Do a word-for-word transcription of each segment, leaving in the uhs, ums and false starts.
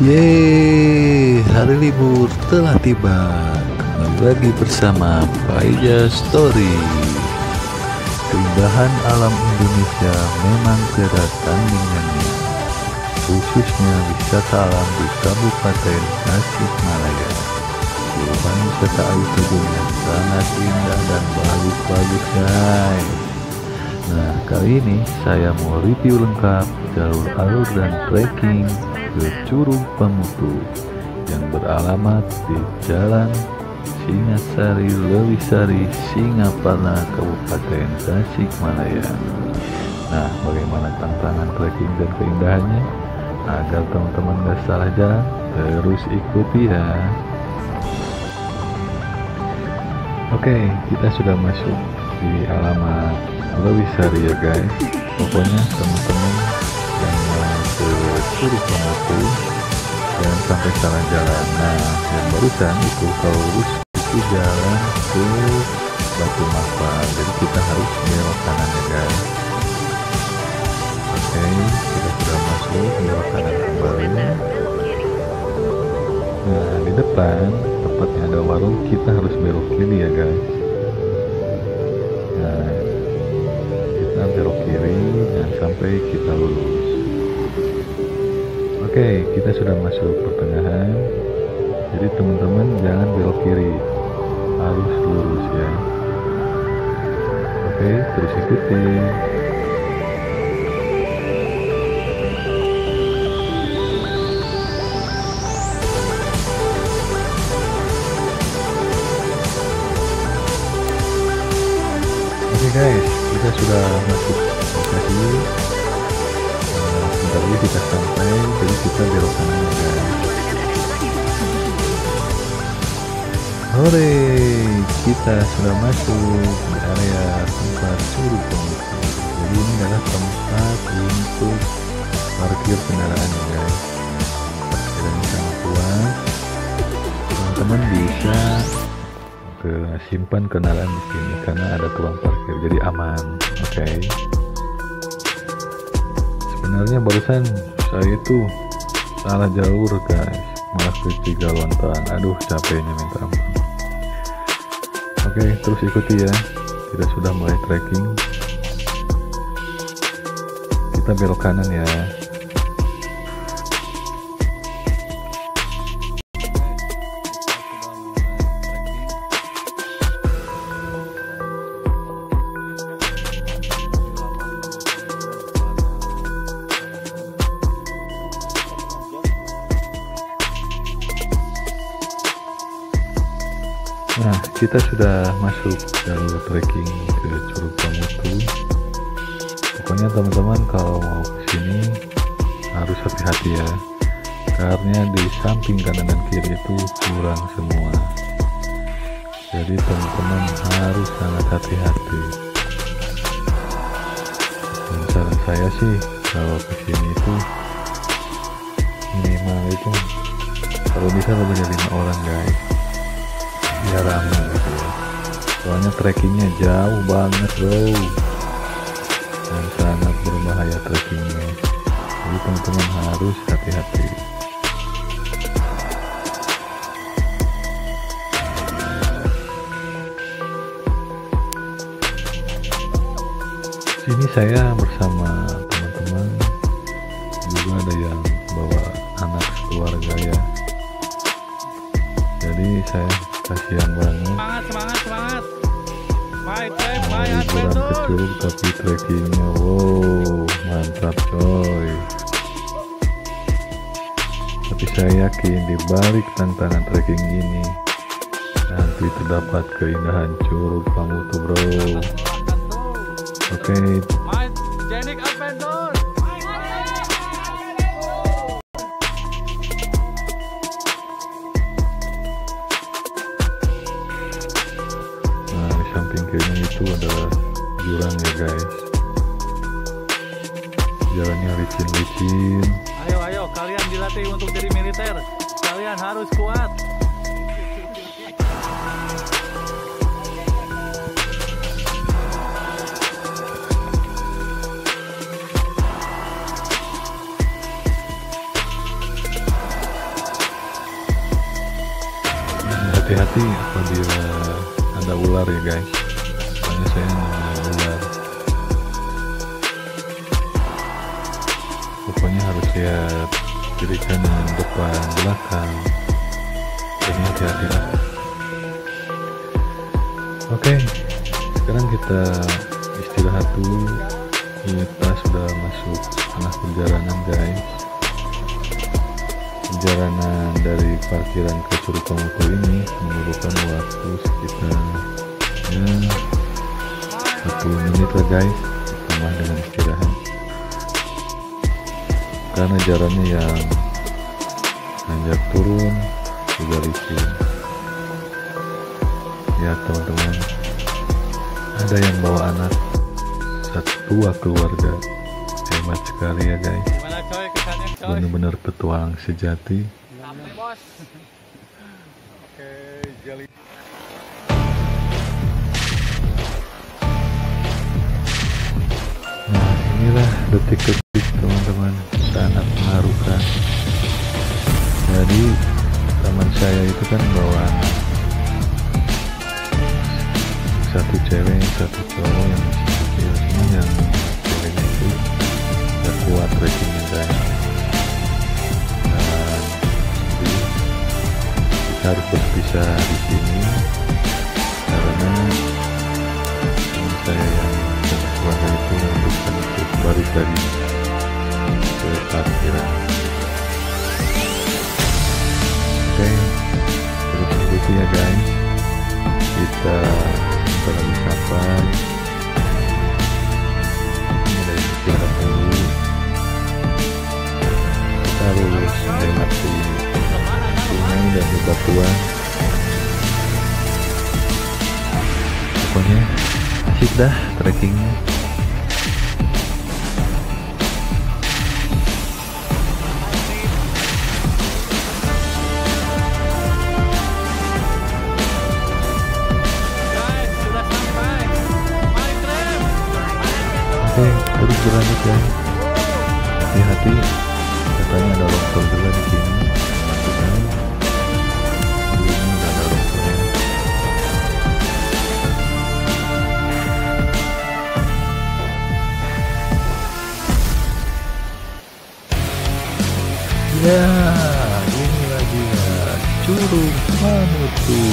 Yeay, hari libur telah tiba. Kembali lagi bersama Faija Story. Keindahan alam Indonesia memang tiada tandingannya, khususnya wisata alam di Kabupaten Tasikmalaya. Perubahan wisata air terjun yang sangat indah dan bagus-bagus, guys. Nah, kali ini saya mau review lengkap jalur alur dan trekking ke Curug Pamutu yang beralamat di Jalan Singasari Lewisari, Singaparna, Kabupaten Tasikmalaya. Nah, bagaimana tantangan trekking dan keindahannya? Agar teman-teman gak salah jalan, terus ikuti ya. Oke, kita sudah masuk di alamat Lewisari ya guys. Pokoknya teman-teman yang mau ke Curug Pamutu jangan sampai salah jalan. Nah, yang barusan itu kalau lurus itu jalan ke Batu Mampang, jadi kita harus belok kanan ya guys. Oke, kita sudah masuk, belok kanan kembali. Nah, di depan tempatnya ada warung, kita harus belok kiri ya guys. Nah, kita belok kiri dan sampai kita lurus. Oke, kita sudah masuk pertengahan, jadi teman-teman jangan belok kiri, harus lurus ya. Oke, terus ikuti. Oke guys, kita sudah masuk lokasi. Nah, sebentar lagi kita sampai, jadi kita belok kanan guys. Hore, kita sudah masuk di area tempat Curug Pamutu. Jadi ini adalah tempat untuk parkir kendaraan ya guys. Parkirannya sangat luas. Teman-teman bisa ke simpan kendaraan di sini karena ada tukang parkir, jadi aman. Oke. Okay. Sebenarnya barusan saya itu salah jalur guys, malah ke Cigalontang. Aduh, capeknya minta ampun. Oke, okay, terus ikuti ya. Kita sudah mulai trekking. Kita belok kanan ya. Nah, kita sudah masuk jalur trekking ke Curug Pamutu. Pokoknya teman-teman kalau mau kesini harus hati-hati ya, karena di samping kanan dan kiri itu jurang semua. Jadi teman-teman harus sangat hati-hati. Dan saran saya sih kalau kesini itu minimal itu kalau bisa lebih dari lima orang guys. Ya ramai gitu ya, soalnya trekkingnya jauh banget bro dan sangat berbahaya trekkingnya, jadi teman-teman harus hati-hati. Sini saya bersama teman-teman, juga ada yang bawa anak keluarga ya, jadi saya kasihan banget. Semangat, semangat, semangat. Baik, baik, mau baik, liburan ke Curug tapi trekkingnya wow mantap coy. Tapi saya yakin di balik tantangan trekking ini nanti terdapat keindahan Curug Pamutu bro. Oke. Okay. Jenik Adventure. Samping kirinya itu ada jurang ya guys, jalannya licin-licin. Ayo ayo kalian dilatih untuk jadi militer, kalian harus kuat. ular ya guys, makanya saya namain ular. Pokoknya harus lihat kiri kanan, depan, belakang. Ini hati-hati lah. Oke, sekarang kita istirahat dulu. Kita sudah masuk tengah perjalanan guys. Perjalanan dari parkiran ke Curug Komodo ini memerlukan waktu sekitar ya, empat puluh menit lah guys, ditambah dengan istirahat. Karena jalannya yang nanjak turun juga licin. Ya teman-teman, ada yang bawa anak satu keluarga, hebat sekali ya guys. Gimana coy kesannya coy? Bener-bener petualang sejati. Sampai bos. Oke, jeli. Nah inilah detik-detik teman-teman, sangat mengharukan. Jadi teman saya itu kan bawa anak, satu cewek, satu cowok yang masih kecil. Cuma yang ceweknya itu gak kuat trekkingnya guys, dan jadi kita harus berpisah di sini karena teman saya yang dengan keluarga itu memutuskan untuk balik lagi ke parkiran. Oke, terus ikuti ya guys, kita sebentar lagi sampai. Ini dari istirahat dulu, kita harus melewati sungai dan bebatuan. Pokoknya asik dah trekkingnya. Oke, terus berlanjut ya. Hati-hati, katanya ada longsor juga di sini. Maksudnya, di sini nggak ada longsornya. Ya, ini lagi ya, Curug Mamutu.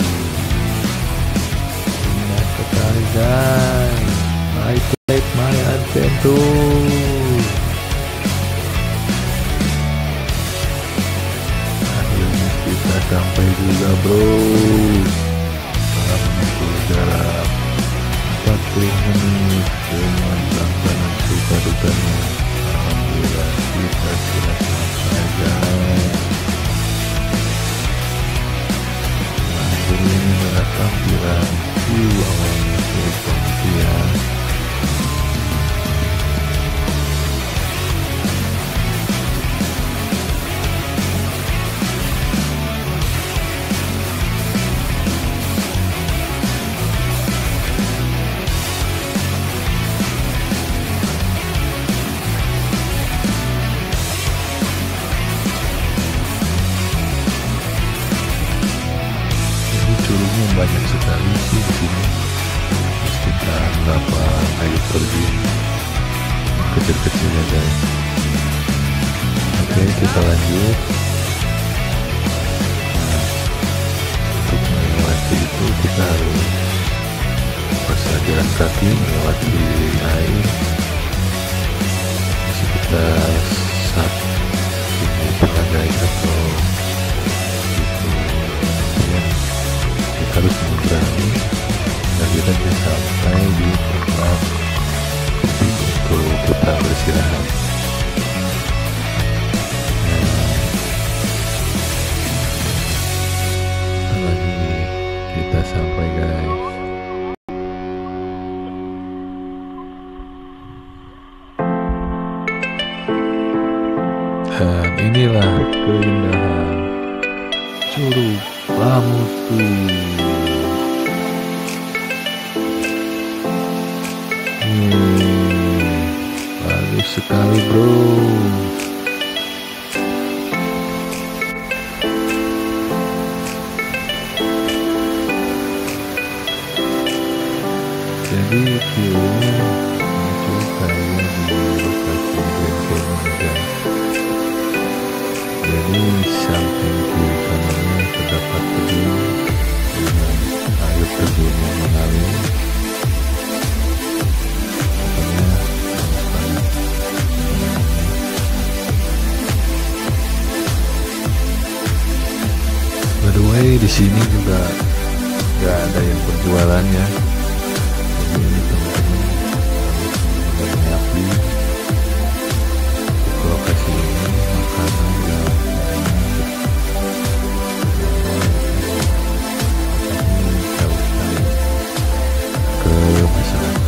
Ingat sekali guys. My place, my adventure. Akhirnya kita sampai juga bro. Setelah menempuh jarak empat puluh menit dengan langganan suka dukanya, alhamdulillah kita sudah sampai guys. Nah ini adalah tampilan view awalnya Curug Komodo ya. Curugnya banyak sekali sih di sini, sekitar berapa air terjun kecil-kecil ya guys. Oke, kita lanjut. Nah, untuk melewati itu kita harus pasang jalan kaki melewati air di sekitar satu pelagai atau itu ya. Harus menyeberangi dan kita bisa sampai di tempat untuk kita beristirahat. Nah, lagi kita sampai guys. Dan inilah keindahan Curug Mamutu. Hmm, bagus sekali bro. Jadi view muncul kayak di lokasi Grand Canyon guys. Jadi samping kiri kanannya terdapat tebing dengan air terjun yang mengalir. Pokoknya bagus banget. By the way, di sini juga nggak ada yang berjualan ya. Jadi teman-teman harus menyiapkan ke lokasi ini makanan yang jauh sekali ke masyarakat.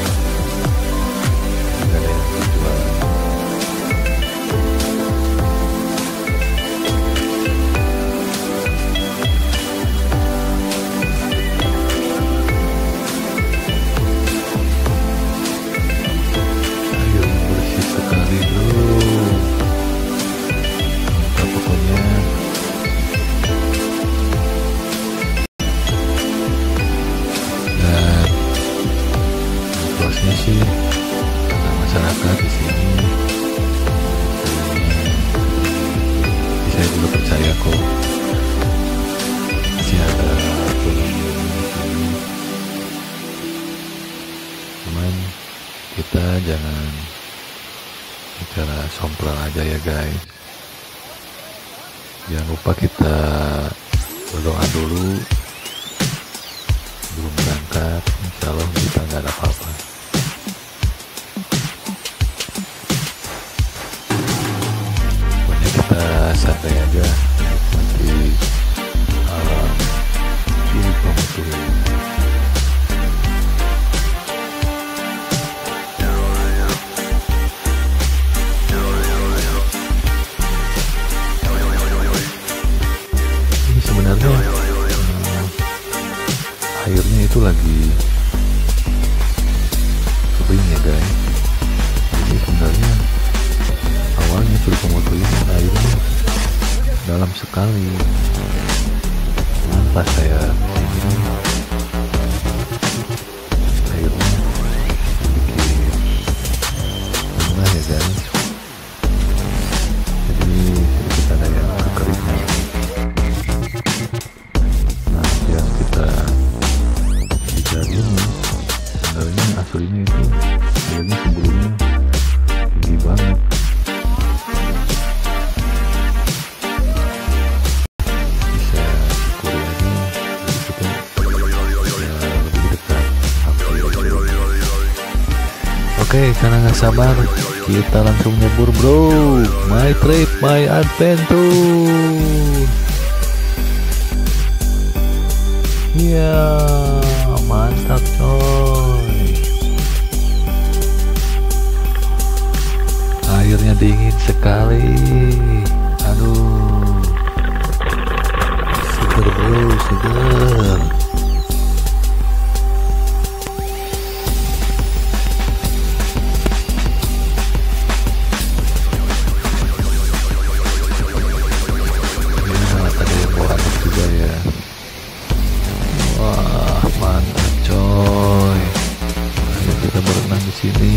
Nggak ada yang berjualan. Sih ada masyarakat di sini, saya juga percaya kok masih ada ekonomi di sini. Cuman kita jangan bicara sompral aja ya guys. Jangan lupa kita berdoa dulu sebelum berangkat. Insya Allah kita nggak ada apa-apa. Santai aja nikmati alam Gunung Bromo ini. Ini sebenarnya uh, airnya itu lagi kering ya guys. Jadi sebenarnya awalnya Gunung Bromo ini airnya dalam sekali. Cuman pas saya ini airnya sedikit rendah ya guys. Jadi sedikit ada yang kekeringan. Nah yang kita bisa ini sebenarnya aslinya itu airnya sebelumnya tinggi banget. Oke, karena nggak sabar, kita langsung nyebur bro. My trip, my adventure. Iya, mantap coy. Airnya dingin sekali. Aduh, seger bro, seger. Wah, mantap coy. Ayo kita berenang di sini.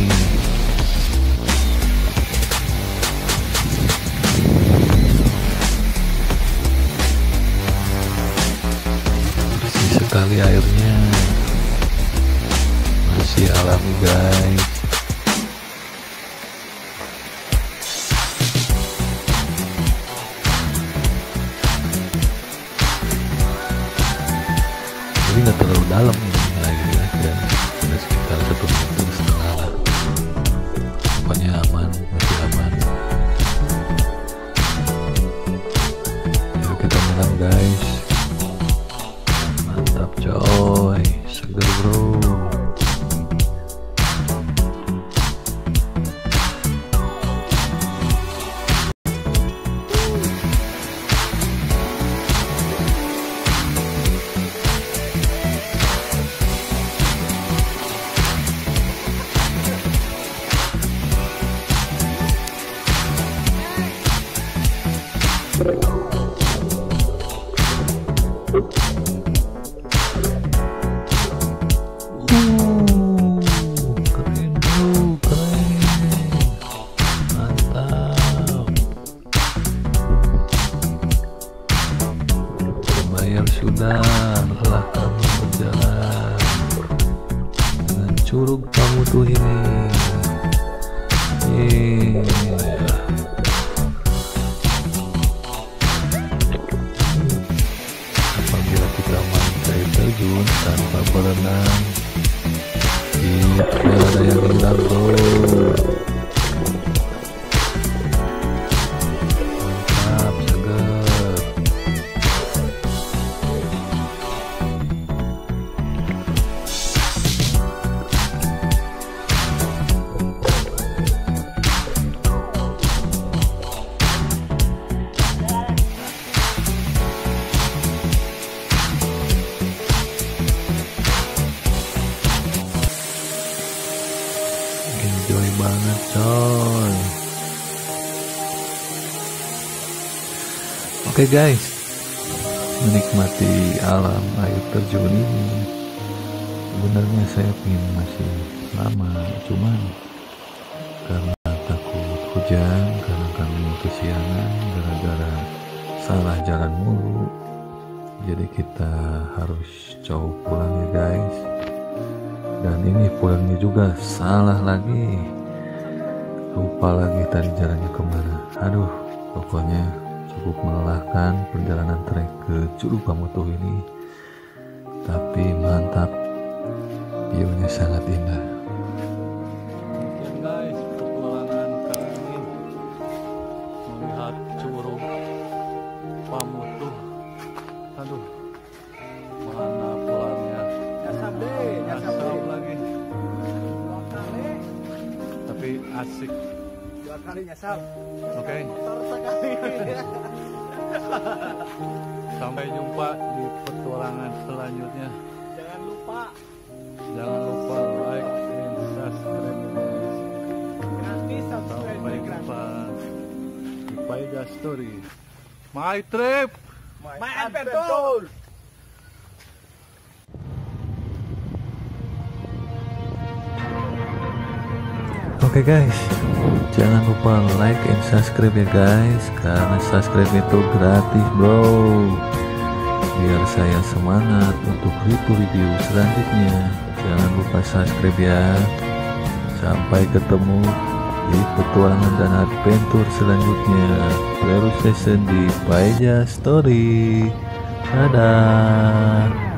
Bersih sekali airnya. Masih alami guys. Tapi nggak terlalu dalam ini airnya dan ada sekitar satu meter setengah lah. Pokoknya aman, masih aman. Yuk kita menang guys. Mantap coy, seger bro. Curug Pamutuh ini. Yeah. Apabila kita main air terjun tanpa berenang, tidak ada yang hilang bro. Mantap, seger. Enjoy banget coy. Oke guys, menikmati alam air terjun ini sebenarnya saya ingin masih lama, cuman karena takut hujan, karena kami kesiangan gara-gara salah jalan mulu, jadi kita harus jauh pulang ya guys. Dan ini pulangnya juga salah lagi, lupa lagi tadi jalannya kemana. Aduh, pokoknya cukup melelahkan perjalanan trek ke Curug Pamutuh ini, tapi mantap, view-nya sangat indah. Oke guys, petualangan kali ini melihat Curug Pamutuh. Aduh, mana pulangnya? Nyasap deh, nyasap Asal deh. lagi, Dua kali, tapi asik. dua kali nyasap. Oke, Motor sekali. sampai jumpa di petualangan selanjutnya. Jangan lupa Jangan lupa like and subscribe. gratis subscribe Sampai gratis. jumpa di Paeja Story. My trip. My adventure. Oke guys, jangan lupa like and subscribe ya guys, karena subscribe itu gratis bro. Biar saya semangat untuk review-review selanjutnya. Jangan lupa subscribe ya. Sampai ketemu di petualangan dan adventure selanjutnya. Terus season di Paeja Story. Dadah.